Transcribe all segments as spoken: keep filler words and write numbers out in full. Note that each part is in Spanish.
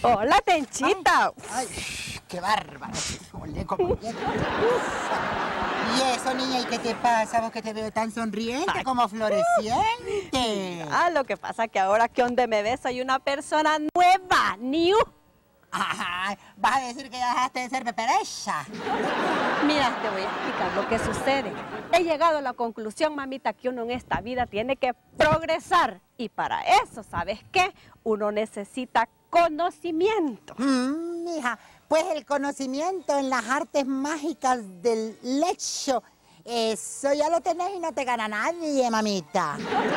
Hola, Tenchita. Ay, ay, qué bárbaro. Olé como bien. Y eso, niña, ¿y qué te pasa? Vos que te veo tan sonriente, ay, como floreciente. Ah, lo que pasa es que ahora que donde me ves soy una persona nueva, new. Ay, vas a decir que ya dejaste de ser peperecha. Mira, te voy a explicar lo que sucede. He llegado a la conclusión, mamita, que uno en esta vida tiene que progresar. Y para eso, ¿sabes qué? Uno necesita conocimiento. Mm, hija, pues el conocimiento en las artes mágicas del lecho, eso ya lo tenés y no te gana nadie, mamita.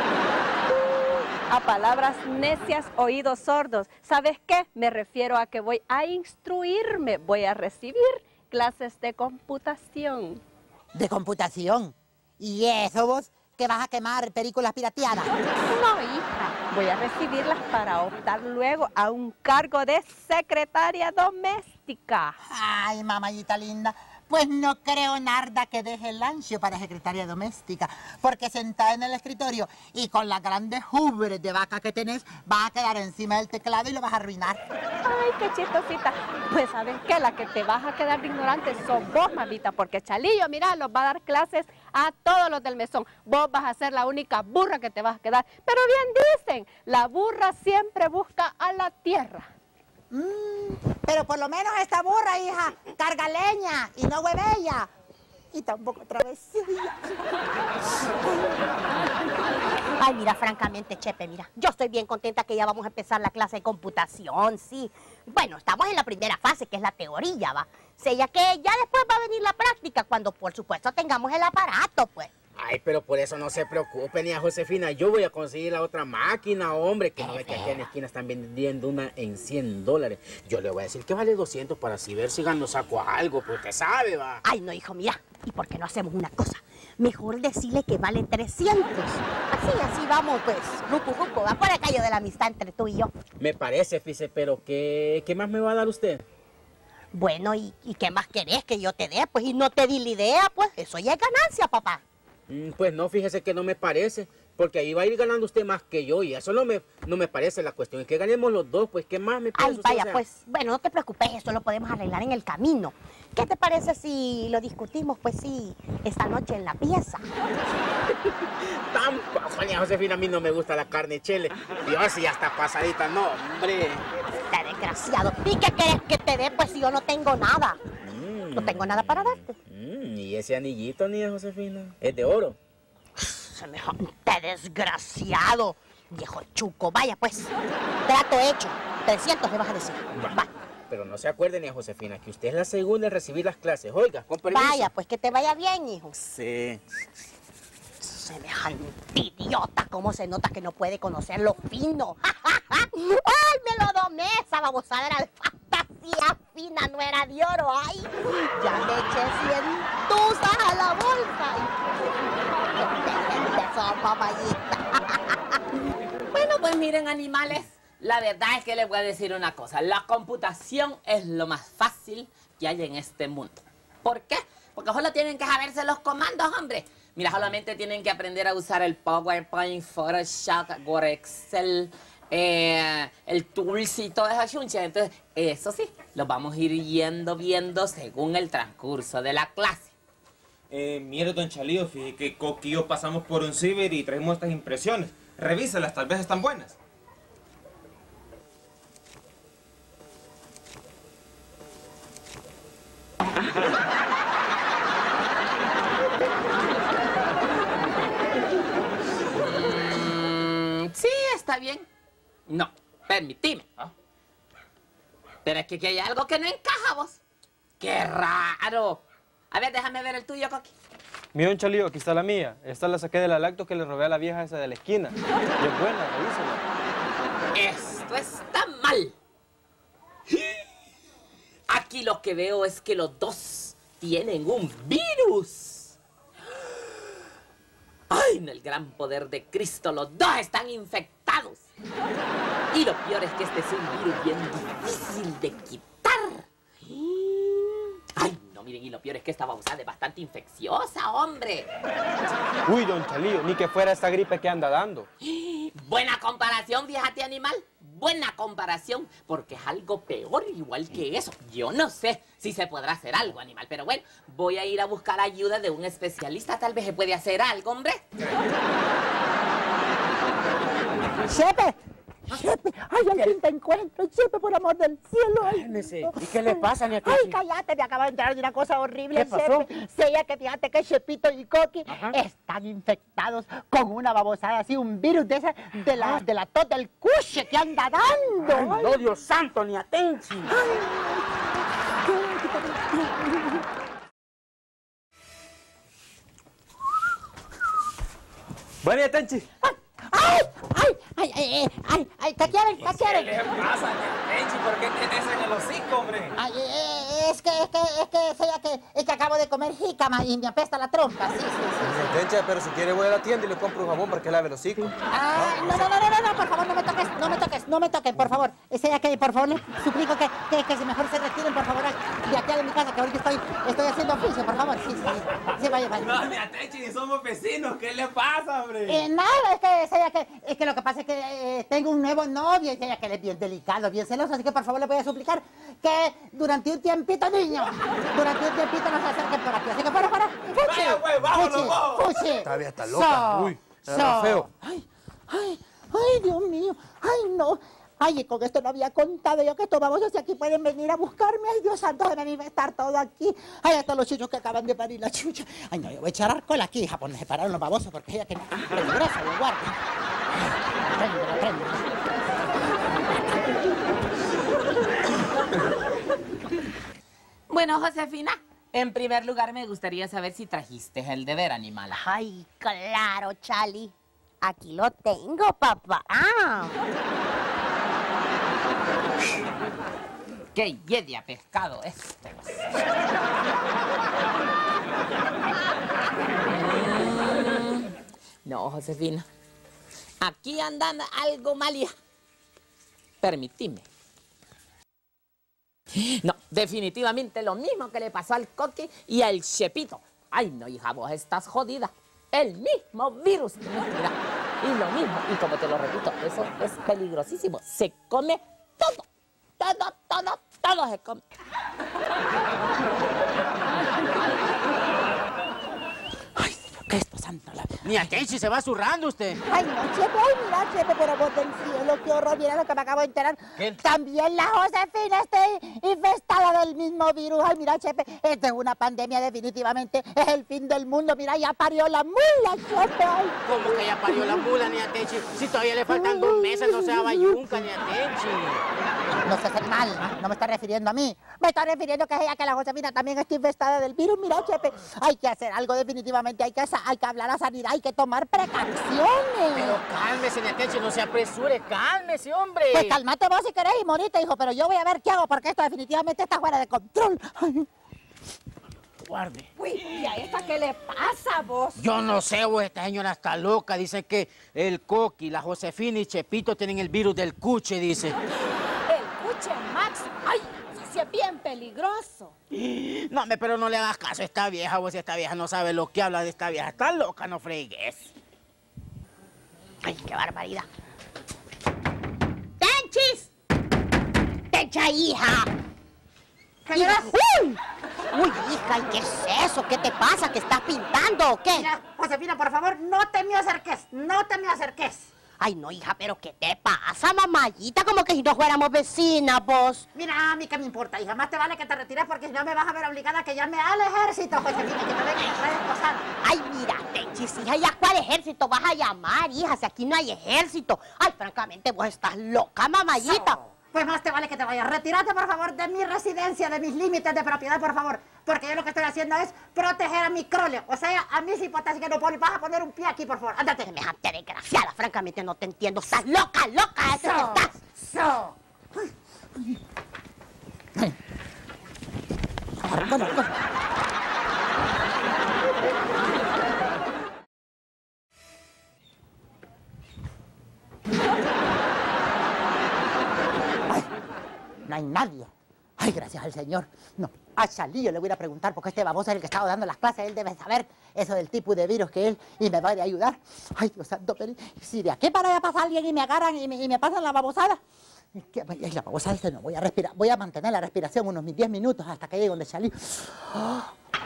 A palabras necias, oídos sordos. ¿Sabes qué? Me refiero a que voy a instruirme, voy a recibir clases de computación. ¿De computación? ¿Y eso vos, que vas a quemar películas pirateadas? No, hija, voy a recibirlas para optar luego a un cargo de secretaria doméstica. Ay, mamayita linda, pues no creo, Narda, que deje el ancho para secretaria doméstica, porque sentada en el escritorio y con las grandes ubres de vaca que tenés, vas a quedar encima del teclado y lo vas a arruinar. Ay, qué chistosita. Pues, ¿sabes qué? La que te vas a quedar de ignorante sos vos, mamita, porque Chalillo, mira, los va a dar clases a todos los del mesón. Vos vas a ser la única burra que te vas a quedar. Pero bien dicen, la burra siempre busca a la tierra. Mm, pero por lo menos esta burra, hija, carga leña y no huevella. Y tampoco travesía. Ay, mira, francamente, Chepe, mira, yo estoy bien contenta que ya vamos a empezar la clase de computación, sí. Bueno, estamos en la primera fase, que es la teoría, ¿va? O sea, ya que ya después va a venir la práctica, cuando por supuesto tengamos el aparato, pues. Ay, pero por eso no se preocupen, ni a Josefina, yo voy a conseguir la otra máquina, hombre, que no ve que aquí en la esquina están vendiendo una en cien dólares. Yo le voy a decir que vale doscientos para así ver si gano saco algo, pues usted sabe, va. Ay, no, hijo, mira, ¿y por qué no hacemos una cosa? Mejor decirle que vale trescientos. Así, así vamos, pues, rupo, rupo, va por el callo de la amistad entre tú y yo. Me parece, fíjese, pero ¿qué, qué más me va a dar usted? Bueno, ¿y, ¿y qué más querés que yo te dé? Pues, y no te di la idea, pues, eso ya es ganancia, papá. Pues no, fíjese que no me parece, porque ahí va a ir ganando usted más que yo y eso no me, no me parece. La cuestión es que ganemos los dos, pues ¿qué más me Ay, parece? vaya, o sea, pues, bueno, no te preocupes, eso lo podemos arreglar en el camino. ¿Qué te parece si lo discutimos, pues sí, esta noche en la pieza? Tampoco, ni a Josefina, a mí no me gusta la carne chele. Dios, y hasta pasadita, no, hombre. Está desgraciado. ¿Y qué querés que te dé, pues si yo no tengo nada? Mm. No tengo nada para darte. Mm, ¿y ese anillito, ni Josefina? ¿Es de oro? Semejante desgraciado, viejo chuco. Vaya, pues, trato hecho. trescientos le vas a decir. Va. Pero no se acuerde, ni a Josefina, que usted es la segunda en recibir las clases. Oiga, con permiso. Vaya, pues que te vaya bien, hijo. Sí. Semejante idiota, cómo se nota que no puede conocer lo fino. ¡Ay, me lo domé! Esa babosada era de fantasía fina, no era de oro. ¡Ay! Ya le eché cien tuzas a la bolsa. ¡Qué gente son, mamallita! Bueno, pues miren, animales, la verdad es que les voy a decir una cosa. La computación es lo más fácil que hay en este mundo. ¿Por qué? Porque solo tienen que saberse los comandos, hombre. Mira, solamente tienen que aprender a usar el PowerPoint, Photoshop, Word, Excel, eh, el Tools y toda esa chuncha. Entonces, eso sí, lo vamos a ir yendo viendo según el transcurso de la clase. Eh, mire, don Chalío, fíjese que Coqui y yo pasamos por un ciber y traemos estas impresiones. Revíselas, tal vez están buenas. Mm, sí, está bien. No, permitime. ¿Ah? Pero es que aquí hay algo que no encaja, vos. ¡Qué raro! A ver, déjame ver el tuyo, Coqui. Mira, don Chalío, aquí está la mía. Esta la saqué de la lacto que le robé a la vieja esa de la esquina. Y es buena, revísela. Esto está mal. Aquí lo que veo es que los dos tienen un virus. Ay, en el gran poder de Cristo, los dos están infectados. Y lo peor es que este es un virus bien difícil de quitar. Ay, no, miren, y lo peor es que esta babosada es bastante infecciosa, hombre. Uy, don Chalío, ni que fuera esta gripe que anda dando. Buena comparación, fíjate, animal. buena comparación, porque es algo peor igual que eso. Yo no sé si se podrá hacer algo, animal, pero bueno, voy a ir a buscar ayuda de un especialista. Tal vez se puede hacer algo, hombre. ¡Chepe! ¡Chepe! ¡Ay, al fin te encuentro! ¡Chepe, por amor del cielo! Ay, Cálmese. ¿Y qué le pasa, niña? Ay, cállate, me acaba de enterar de una cosa horrible, ¿Qué pasó? Chepe. Sé que fíjate que Chepito y Coqui Ajá. están infectados con una babosada así, un virus de esa, de la, de la tos del cuche que anda dando. Ay, no, Dios santo, ni Tenchi. Bueno, Tenchi. ¡Ay! ¡Ay! ¡Ay! ¡Ay! ¡Ay! ¡Ay! ¿Qué quieren? ¿Qué quieren? ¿Qué le pasa, Tenchi? ¿Por qué tenés en el hocico, hombre? Ay, eh, es que, es que, es que, sea que, es que acabo de comer jícama y me apesta la trompa, sí, sí, sí. Tenchi, pero si quiere voy a la tienda y le compro un jabón para que lave el hocico. Ah, no, no, no, no, no, no, por favor, no me toques, no me toques, no me toques, por favor. Sea que, por favor, les suplico que, que, que si mejor se retiren, por favor, de aquí de mi casa, que ahorita estoy, estoy haciendo oficio, por favor, sí, sí, sí, vaya, vaya. No, ni a Tenchi, ni somos vecinos. ¿Qué le pasa, hombre? Eh, nada, es que, sea que, es que lo que pasa es que eh, tengo un nuevo novio y sea que él es bien delicado, bien celoso, así que por favor le voy a suplicar que durante un tiempito, niño, durante un tiempito no se acerquen por aquí, así que para, para, fuchi, Vaya, pues, vámonos, fuchi, vamos. fuchi. Todavía está loca. Uy, era feo. Ay, ay, ay, Dios mío, ay, no. Ay, y con esto no había contado yo que estos babosos de aquí pueden venir a buscarme. Ay, Dios santo, de mí va a estar todo aquí. Ay, hasta los chuchos que acaban de parir la chucha. Ay, no, yo voy a echar alcohol aquí, hija, por separar los babosos, porque ella que no es peligrosa, lo guarda. Préndelo, préndelo. Bueno, Josefina, en primer lugar me gustaría saber si trajiste el deber, animal. Ay, claro, Chali. Aquí lo tengo, papá. Ah. ¡Qué yedia pescado este! Mm, no, Josefina. Aquí andan algo mal, hija. Permitime. No, definitivamente lo mismo que le pasó al Coqui y al Chepito. Ay, no, hija, vos estás jodida. El mismo virus. Mira, y lo mismo. Y como te lo repito, eso es peligrosísimo. Se come todo. Todo, todo, todo se come. Ay, ¿qué es esto, santo? La... Niña Tenchi, se va zurrando usted. Ay, no, Chepe, ay, mira, Chepe, por amor del cielo, qué horror, mira lo que me acabo de enterar. ¿Qué? También la Josefina está infestada del mismo virus. Ay, mira, Chepe, esta es una pandemia definitivamente, es el fin del mundo. Mira, ya parió la mula, Chepe. Ay. ¿Cómo que ya parió la mula, niña Tenchi? Si todavía le faltan dos meses, no se va yunca, niña Tenchi. No seas animal, no me está refiriendo a mí. Me está refiriendo que es ella, que la Josefina también está infestada del virus. Mira, Chepe, hay que hacer algo definitivamente, hay que, hay que hablar a sanidad, hay que tomar precauciones. Pero cálmese, niña Tenchi, no se apresure, cálmese, hombre. Pues cálmate vos si querés y morite, hijo, pero yo voy a ver qué hago porque esto definitivamente está fuera de control. Ay. Guarde. Uy, ¿y a esta qué le pasa, vos? Yo no sé, vos, esta señora está loca. Dice que el Coqui, la Josefina y Chepito tienen el virus del cuche, dice. El cuche Max. Ay, sí es bien peligroso. No, me, pero no le hagas caso a esta vieja, vos, esta vieja no sabe lo que habla de esta vieja. Está loca, no fregues. Ay, qué barbaridad. ¡Tenchis! ¡Tencha, hija! Señora, ¡Uy! ¡Uy, hija! ¿Y qué es eso? ¿Qué te pasa? ¿Que estás pintando o qué? mira, Josefina, por favor, no te me acerques, no te me acerques. Ay, no, hija, pero ¿qué te pasa, mamayita? Como que si no fuéramos vecinas, vos. Mira, a mí qué me importa, hija, más te vale que te retires porque si no me vas a ver obligada a que llame al ejército, Josefina, que te vengan a traer cosas. Ay, mira, Tenchis, hija, ¿y a cuál ejército vas a llamar, hija? Si aquí no hay ejército. Ay, francamente, vos estás loca, mamayita. Pues más te vale que te vayas. Retírate, por favor, de mi residencia, de mis límites de propiedad, por favor. Porque yo lo que estoy haciendo es proteger a mi crole. O sea, a mis hipotesis que no puedo. Vas a poner un pie aquí, por favor. Ándate. Semejante desgraciada, francamente no te entiendo. Estás loca, loca, eso que So, estás. so. Ahora, bueno, bueno. Ay, no hay nadie. Ay, gracias al Señor. No, a Chalillo le voy a preguntar porque este baboso es el que estaba dando las clases. Él debe saber eso del tipo de virus que él y me va a ayudar. Ay, Dios santo, pero si de aquí para allá pasa alguien y me agarran y me, y me pasan la babosada. ¿Qué? Ay, la babosa esta no, voy a respirar, voy a mantener la respiración unos diez minutos hasta que llegue donde salí. Oh.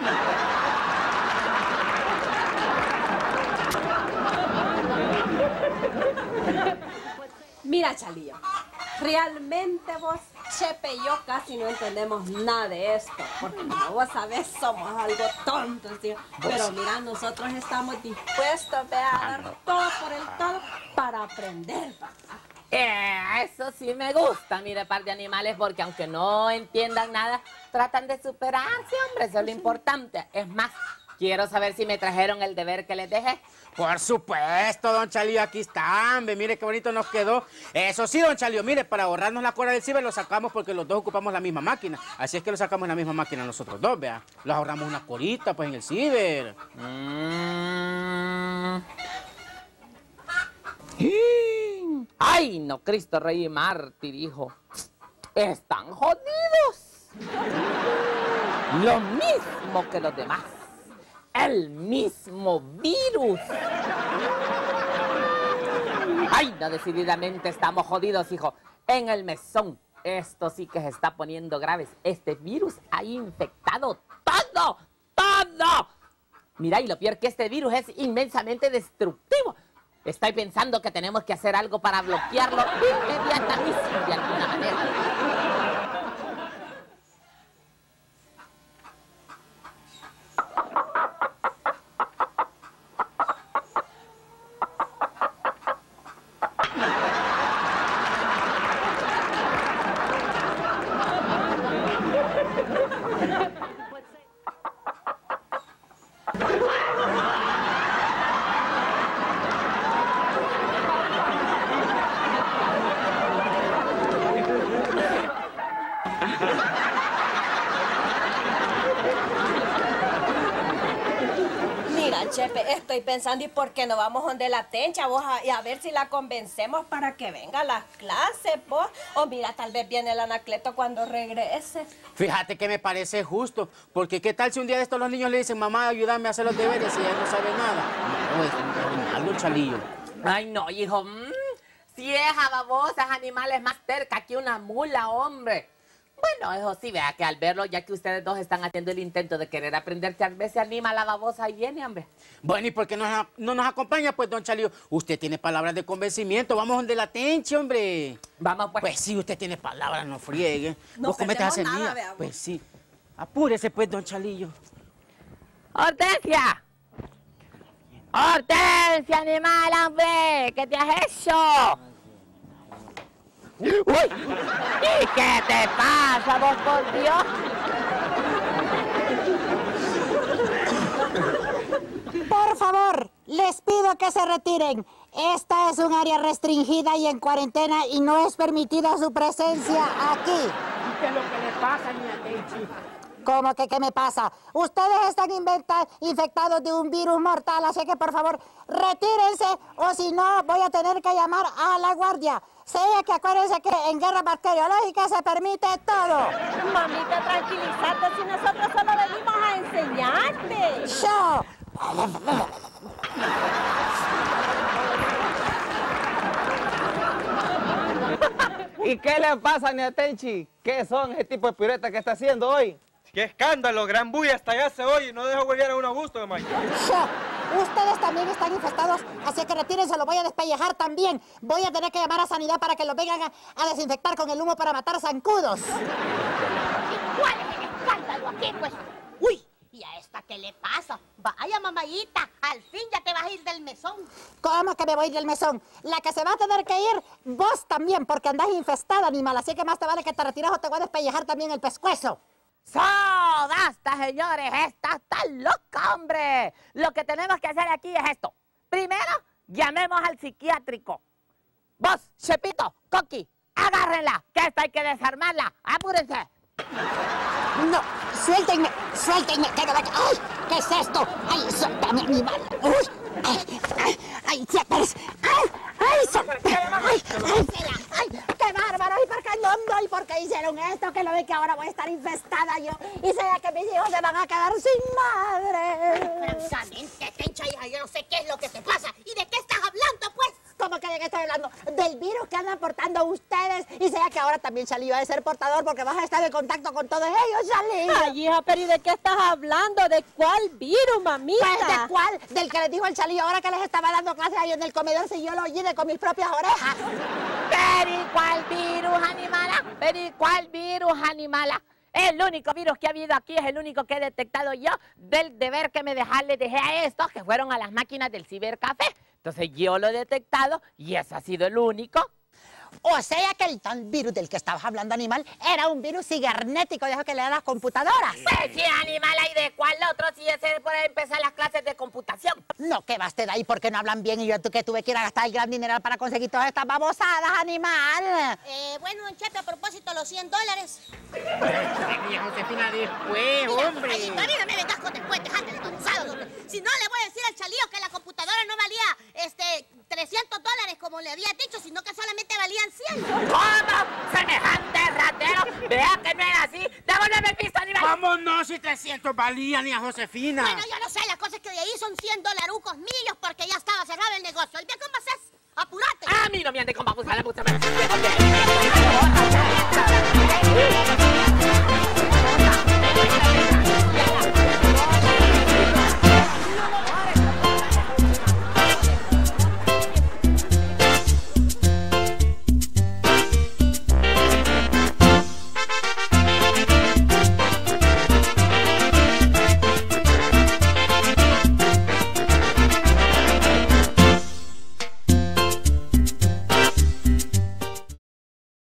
Mira, Chalillo, realmente vos, Chepe y yo casi no entendemos nada de esto, porque como vos sabés, somos algo tontos, tío. Pero mira, nosotros estamos dispuestos, ve, a dar todo por el todo para aprender, papá. Eh, eso sí me gusta, mire, par de animales, porque aunque no entiendan nada, tratan de superarse, hombre, eso es lo importante. Es más, quiero saber si me trajeron el deber que les dejé. Por supuesto, don Chalío, aquí están, ve, mire qué bonito nos quedó. Eso sí, don Chalío, mire, para ahorrarnos la cuerda del ciber lo sacamos porque los dos ocupamos la misma máquina. Así es que lo sacamos en la misma máquina nosotros dos, vea. Los ahorramos una corita, pues, en el ciber. Mm. ¡Ay, no, Cristo Rey y Mártir, hijo! ¡Están jodidos! Lo mismo que los demás. El mismo virus. ¡Ay, no, decididamente estamos jodidos, hijo! En el mesón, esto sí que se está poniendo graves. Este virus ha infectado todo, todo. Mira, y lo peor que este virus es inmensamente destructivo. Estoy pensando que tenemos que hacer algo para bloquearlo inmediatamente, de alguna manera. Chepe, estoy pensando, ¿y por qué no vamos donde la Tencha, vos, a, y a ver si la convencemos para que venga a las clases, vos? O mira, tal vez viene el Anacleto cuando regrese. Fíjate que me parece justo, porque ¿qué tal si un día de estos los niños le dicen, mamá, ayúdame a hacer los deberes y ella no sabe nada? No, es un malo, Chalillo. Ay, no, hijo, mmm, si esa babosa, ese animal es más terca que una mula, hombre. Bueno, eso sí, vea que al verlo, ya que ustedes dos están haciendo el intento de querer aprender, tal vez se anima la babosa y viene, hombre. Bueno, ¿y por qué no, no nos acompaña, pues, don Chalío? Usted tiene palabras de convencimiento. Vamos donde la Tencha, hombre. Vamos, pues. Pues sí, usted tiene palabras, no friegue. No Vos cometes a hacer nada, mía. veamos. Pues sí. Apúrese, pues, don Chalillo. ¡Hortensia! ¡Hortensia, animal, hombre! ¿Qué te has hecho? ¡Uy! ¿Y qué te pasa, vos, por Dios? Por favor, les pido que se retiren. Esta es un área restringida y en cuarentena y no es permitida su presencia aquí. ¿Qué es lo que le pasa, niña Tenchi? ¿Cómo que qué me pasa? Ustedes están inventa- infectados de un virus mortal, así que por favor, retírense o si no voy a tener que llamar a la guardia. Sé que acuérdense que en guerra bacteriológica se permite todo. Mamita, tranquilízate, si nosotros solo venimos a enseñarte. ¡Yo! ¿Y qué le pasa, Nia Tenchi? ¿Qué son ese tipo de piruetas que está haciendo hoy? ¡Qué escándalo! Gran bulla hasta allá se oye y no deja volver a uno a gusto, de Mike. ¡Yo! Ustedes también están infectados, así que retírense, lo voy a despellejar también. Voy a tener que llamar a Sanidad para que lo vengan a, a desinfectar con el humo para matar zancudos. ¿Y cuál es el escándalo aquí, pues? Uy, ¿y a esta qué le pasa? Vaya, mamayita, al fin ya te vas a ir del mesón. ¿Cómo que me voy a ir del mesón? La que se va a tener que ir, vos también, porque andás infestada, animal. Así que más te vale que te retires o te voy a despellejar también el pescuezo. ¡So! ¡Basta, señores! ¡Esta está loca, hombre! Lo que tenemos que hacer aquí es esto. Primero, llamemos al psiquiátrico. Vos, Chepito, Coqui, agárrenla, que esta hay que desarmarla. ¡Apúrense! No, suéltenme, suéltenme. ¿Qué, ay, ¿qué es esto? ¡Ay, suéltame, animal! ¡Uy! ¡Ay, ay, ay, siénteles! ¡Ay, ay, suéltame! ¡Ay, ay, ay! ¡Qué bárbaro! ¿Y por qué no, no? ¿Y por qué hicieron esto? Que lo ve que ahora voy a estar infestada yo. Y sea que mis hijos se van a quedar sin madre. Francamente, Tencha, hija, yo no sé qué es lo que te pasa. ¿Y de qué estás hablando, pues? ¿Cómo que de qué estoy hablando del virus que andan portando ustedes. Y sea que ahora también Chalillo ha de ser portador porque vas a estar en contacto con todos ellos, Chalillo. Ay, hija, pero ¿y de qué estás hablando? ¿De cuál virus, mamita? Pues, ¿de cuál? Del que les dijo el Chalillo ahora que les estaba dando clases ahí en el comedor, si yo lo oí de con mis propias orejas. ¿Pero y cuál virus, animala? ¿Pero y cuál virus, animala? El único virus que ha habido aquí es el único que he detectado yo del deber que me dejé, le dejé a estos que fueron a las máquinas del cibercafé. Entonces yo lo he detectado y ese ha sido el único. O sea que el tal virus del que estabas hablando, animal, era un virus cibernético de esos que le dan las computadoras. Pues sí, animala, ¿y de cuál otro? Si ese es por empezar las clases de computación. No, que baste de ahí porque no hablan bien y yo que tuve que ir a gastar el gran dinero para conseguir todas estas babosadas, animal. Eh, bueno, don Chepe, a propósito, los cien dólares. Venía Josefina después, Mira, hombre. ay, a mí no me vengas con después, dejate de tonzados, hombre. Si no, le voy a decir al Chalío que la computadora no valía, este, trescientos dólares, como le había dicho, sino que solamente valían cien. ¿Cómo? ¡Semejante ratero! Vea que no era así. ¡Devuélveme el piso, animal! Vámonos, si trescientos valían, ni a Josefina. Bueno, yo no sé, la cosa es que de ahí son cien dolarucos míos porque ya estaba cerrado el negocio. ¿Y bien cómo haces? ¡Apúrate! A mí no me ande con babusada, la puta madre.